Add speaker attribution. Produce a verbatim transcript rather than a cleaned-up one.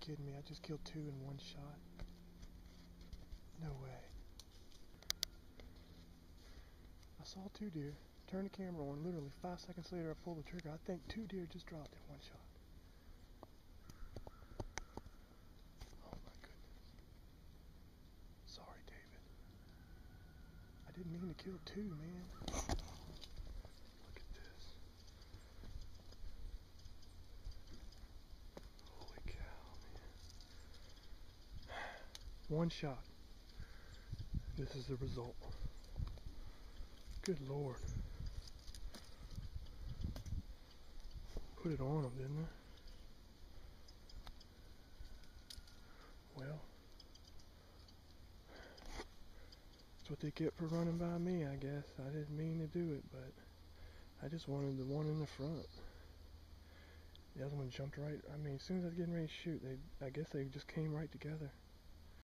Speaker 1: kidding me? I just killed two in one shot. No way. I saw two deer. Turned the camera on. Literally five seconds later, I pulled the trigger. I think two deer just dropped in one shot. Oh my goodness. Sorry, David. I didn't mean to kill two, man. Look at this. Holy cow, man. One shot. This is the result. Good Lord. Put it on them, didn't I? Well, that's what they get for running by me, I guess. I didn't mean to do it, but I just wanted the one in the front. The other one jumped right, I mean, as soon as I was getting ready to shoot, they, I guess they just came right together.